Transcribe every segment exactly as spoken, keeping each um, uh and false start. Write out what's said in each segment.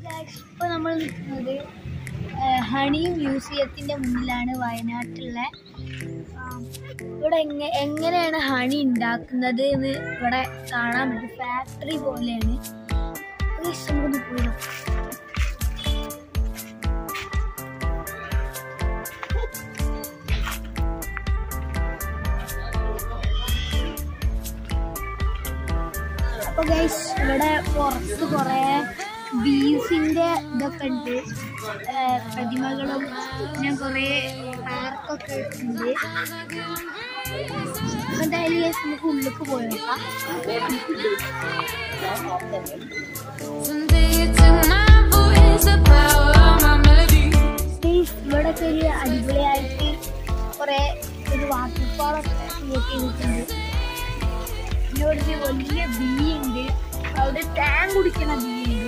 ഇപ്പോൾ നമ്മൾ നിൽക്കുന്നത് ഹണി മ്യൂസിയത്തിൻ്റെ മുന്നിലാണ് വയനാട്ടിലുള്ള. ഇവിടെ എങ്ങനെ എങ്ങനെയാണ് ഹണി ഉണ്ടാക്കുന്നത് എന്ന് ഇവിടെ കാണാൻ പറ്റും. ഫാക്ടറി പോലെയാണ്. നമുക്കൊന്ന് പോയി അപ്പോൾ ഗൈസ് ഇവിടെ പുറത്ത് കുറേ ബീസിൻ്റെ ഇതൊക്കെ ഉണ്ട്, പ്രതിമകളും പിന്നെ കുറേ പാർക്കൊക്കെ ഉണ്ട്. എന്തായാലും ഗൈസ് നമുക്ക് ഉള്ളിലേക്ക് പോയി നോക്കാം. ഇവിടെയൊക്കെ ഒരു അടിപൊളിയായിട്ട് കുറേ ഒരു വാട്ടർഫാളൊക്കെ ക്രിയേറ്റ് ചെയ്തിട്ടുണ്ട്. പിന്നെ ഇവിടെ ഒരു വലിയ ബീ ഉണ്ട്, അവിടെ ടാങ്ക് കുടിക്കണ ബീ ഉണ്ട്.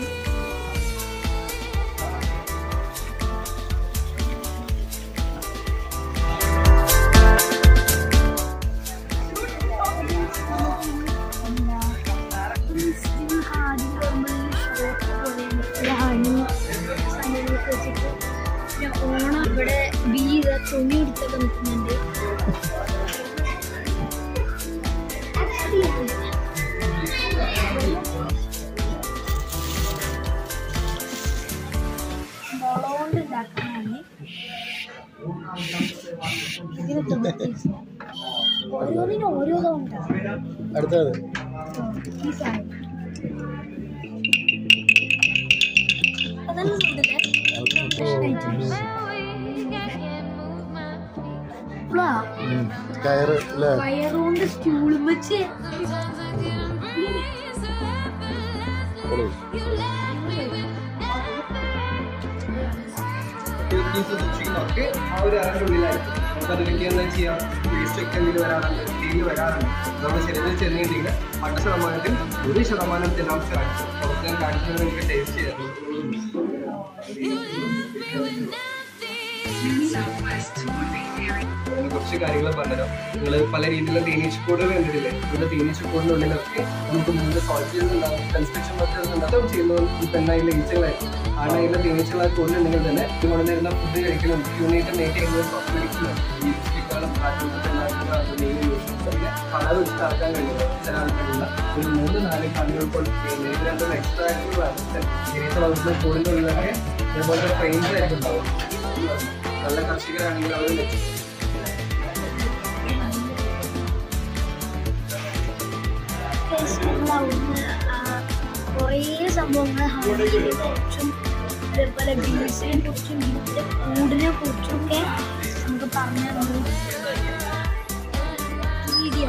പിന്നെ ഓണം ഇവിടെ ബീ തുണി എടുത്തൊക്കെ നിൽക്കുന്നുണ്ട്. മുളകൊണ്ട് ഉണ്ടാക്കാനാണ്. ഓരോന്നിനും ഓരോന്നും ഉണ്ടാവും. അടുത്തത് ഈ സാധനം അതെല്ലാം കയറുകൊണ്ട് സ്റ്റൂളും വെച്ച് സൂക്ഷിക്കുന്നതൊക്കെ ആ ഒരു അറിവിൻ്റെ ഉള്ളിലായിരിക്കും. നമുക്ക് അതിലേക്ക് എന്താ ചെയ്യാം, വേസ്റ്റ് ഒക്കെ എന്തെങ്കിലും വരാറുണ്ട്, തീയിൽ വരാറുണ്ട്. നമ്മുടെ ശരീരത്തിൽ ചെന്നിട്ടുണ്ടെങ്കിൽ പത്ത് ശതമാനത്തിൽ ഒരു ശതമാനം ജലാംശമാണ്. പുറത്ത് ഞാൻ കാണിക്കുന്നത് നിങ്ങൾക്ക് ടേസ്റ്റ് ചെയ്യാം. കുറച്ച് കാര്യങ്ങൾ പറഞ്ഞുതരാം. നിങ്ങൾ പല രീതിയിലുള്ള തേനീച്ചക്കൂടുകൾ കണ്ടിട്ടില്ലേ? ഇവിടെ തേനീച്ചക്കൂടിനുള്ളിലൊക്കെ നമുക്ക് മൂന്ന് സോൾജേഴ്സ് ഉണ്ടാവും, കൺസ്ട്രക്ഷൻ വർക്കേഴ്സ് ഉണ്ടാവും. ചെയ്യുന്നത് ഈ പെണ്ണായിട്ടുള്ള ഈച്ചകളായിരിക്കും. ആണായിട്ടുള്ള തേനീച്ചകളെ കൊണ്ടുണ്ടെങ്കിൽ തന്നെ ഇത് കൊണ്ടുവരുന്ന ഫുഡ് കഴിക്കണം, യൂണിറ്റ് മേക്ക് ചെയ്യുന്നത് കോസ്മെറ്റിക്സിലാണ്. ഈ ലിപ്സ്റ്റിക്കുകളും കളർ വെച്ചിട്ട് ആക്കാൻ കഴിയുന്നത് ചില ആൾക്കാരുള്ള ഒരു മൂന്ന് നാല് കണ്ണുകൾപ്പോൾ ഇത് രണ്ടും എക്സ്ട്രാ ആയിട്ടുള്ള തേനീച്ച വളർത്തുന്ന കൂടിൻ്റെ ഉള്ളിലൊക്കെ ഇതേപോലത്തെ ഫ്രെയിംസ് ആയിരിക്കും ഉണ്ടാവും. നല്ല കർഷകരാണെങ്കിൽ അവർ കുറേ സംഭവങ്ങൾ ഹണിയെ കുറിച്ചും അതേപോലെ ബീസിനെ കുറിച്ചും ബീസിന്റെ കൂടിനെ കുറിച്ചൊക്കെ നമുക്ക് പറഞ്ഞു തന്നു. വീഡിയോ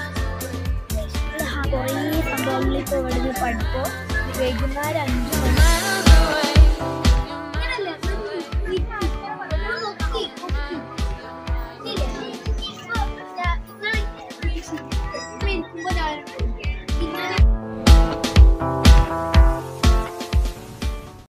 കുറേ സംഭവങ്ങൾ ഇപ്പോൾ ഇവിടെ പഠിപ്പോ വൈകുന്നേരം അഞ്ച് മണി